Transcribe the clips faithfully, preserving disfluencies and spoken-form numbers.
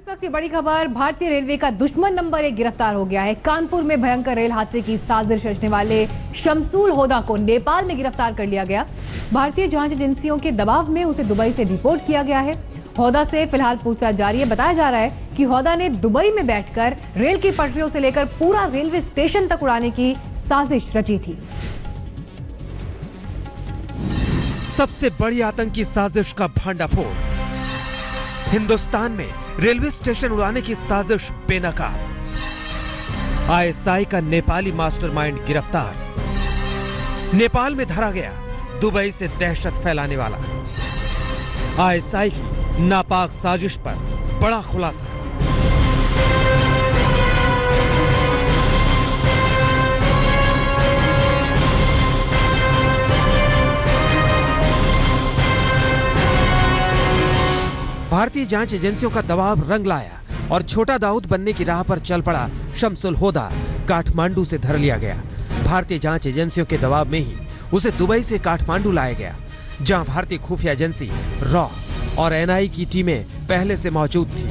वक्त की बड़ी खबर, भारतीय रेलवे का दुश्मन नंबर एक गिरफ्तार हो गया है। कानपुर में भयंकर रेल हादसे की साजिश रचने वाले शमसुल होदा को नेपाल में गिरफ्तार कर लिया गया। भारतीय जांच एजेंसियों के दबाव में उसे दुबई से डिपोर्ट किया गया है। होदा से फिलहाल पूछताछ जारी है। बताया जा रहा है कि होदा ने दुबई में बैठकर रेल की पटरियों से लेकर पूरा रेलवे स्टेशन तक उड़ाने की साजिश रची थी। सबसे बड़ी आतंकी साजिश का भंडाफोड़। हिंदुस्तान में रेलवे स्टेशन उड़ाने की साजिश बेनकाब। आईएसआई का नेपाली मास्टरमाइंड गिरफ्तार। नेपाल में धरा गया दुबई से दहशत फैलाने वाला। आईएसआई की नापाक साजिश पर बड़ा खुलासा। भारतीय जांच एजेंसियों का दबाव रंग लाया और छोटा दाऊद बनने की राह पर चल पड़ा शमसुल होदा काठमांडू से धर लिया गया। भारतीय जांच एजेंसियों के दबाव में ही उसे दुबई से काठमांडू लाया गया, जहां भारतीय खुफिया एजेंसी रॉ और एनआई की टीमें पहले से मौजूद थी।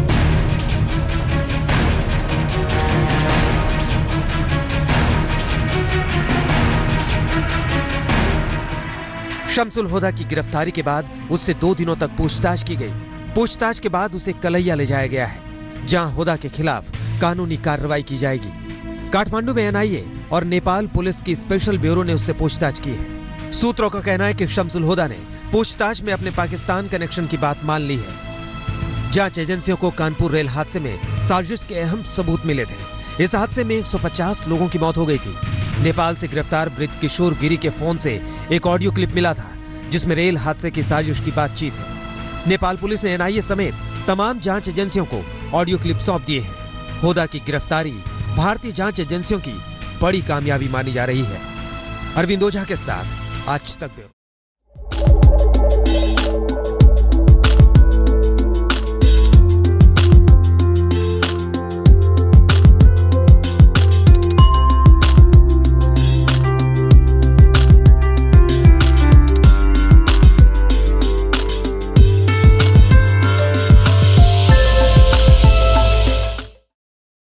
शमसुल होदा की गिरफ्तारी के बाद उससे दो दिनों तक पूछताछ की गई। पूछताछ के बाद उसे कलैया ले जाया गया है, जहां होदा के खिलाफ कानूनी कार्रवाई की जाएगी। काठमांडू में एनआईए और नेपाल पुलिस की स्पेशल ब्यूरो ने उससे पूछताछ की है। सूत्रों का कहना है कि शमसुल होदा ने पूछताछ में अपने पाकिस्तान कनेक्शन की बात मान ली है। जांच एजेंसियों को कानपुर रेल हादसे में साजिश के अहम सबूत मिले थे। इस हादसे में एक सौ पचास लोगों की मौत हो गई थी। नेपाल से गिरफ्तार बृजकिशोर गिरी के फोन से एक ऑडियो क्लिप मिला था, जिसमें रेल हादसे की साजिश की बातचीत है। नेपाल पुलिस ने एनआईए समेत तमाम जांच एजेंसियों को ऑडियो क्लिप सौंप दिए हैं। होदा की गिरफ्तारी भारतीय जांच एजेंसियों की बड़ी कामयाबी मानी जा रही है। अरविंद ओझा के साथ आज तक।